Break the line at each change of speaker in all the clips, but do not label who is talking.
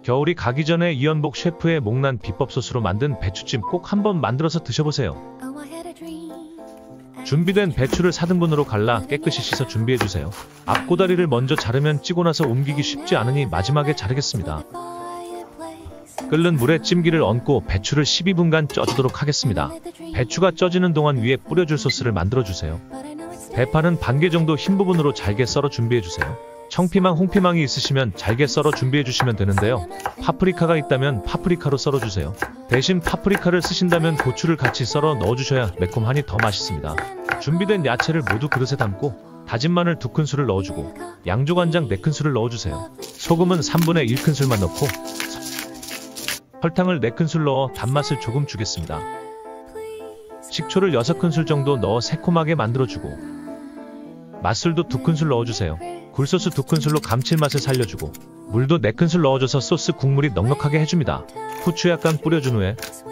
겨울이 가기 전에 이연복 셰프의 목난 비법 소스로 만든 배추찜 꼭 한번 만들어서 드셔보세요. 준비된 배추를 4등분으로 갈라 깨끗이 씻어 준비해주세요. 앞고다리를 먼저 자르면 찌고 나서 옮기기 쉽지 않으니 마지막에 자르겠습니다. 끓는 물에 찜기를 얹고 배추를 12분간 쪄주도록 하겠습니다. 배추가 쪄지는 동안 위에 뿌려줄 소스를 만들어주세요. 대파는 반개 정도 흰 부분으로 잘게 썰어 준비해주세요. 청피망, 홍피망이 있으시면 잘게 썰어 준비해주시면 되는데요. 파프리카가 있다면 파프리카로 썰어주세요. 대신 파프리카를 쓰신다면 고추를 같이 썰어 넣어주셔야 매콤하니 더 맛있습니다. 준비된 야채를 모두 그릇에 담고 다진 마늘 2큰술을 넣어주고 양조간장 4큰술을 넣어주세요. 소금은 3분의 1큰술만 넣고 설탕을 4큰술 넣어 단맛을 조금 주겠습니다. 식초를 6큰술 정도 넣어 새콤하게 만들어주고 맛술도 2큰술 넣어주세요. 굴소스 2큰술로 감칠맛을 살려주고 물도 4큰술 넣어줘서 소스 국물이 넉넉하게 해줍니다. 후추 약간 뿌려준 후에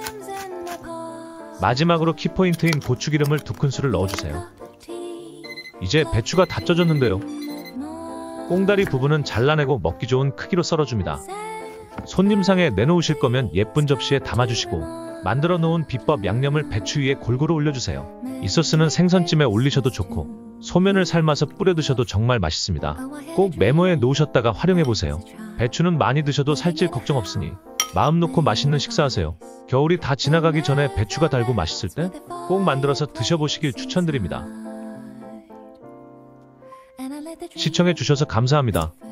마지막으로 키포인트인 고추기름을 2큰술을 넣어주세요. 이제 배추가 다 쪄졌는데요. 꽁다리 부분은 잘라내고 먹기 좋은 크기로 썰어줍니다. 손님상에 내놓으실 거면 예쁜 접시에 담아주시고 만들어 놓은 비법 양념을 배추 위에 골고루 올려주세요. 이 소스는 생선찜에 올리셔도 좋고 소면을 삶아서 뿌려 드셔도 정말 맛있습니다. 꼭 메모해 놓으셨다가 활용해보세요. 배추는 많이 드셔도 살찔 걱정 없으니 마음 놓고 맛있는 식사하세요. 겨울이 다 지나가기 전에 배추가 달고 맛있을 때 꼭 만들어서 드셔보시길 추천드립니다. 시청해주셔서 감사합니다.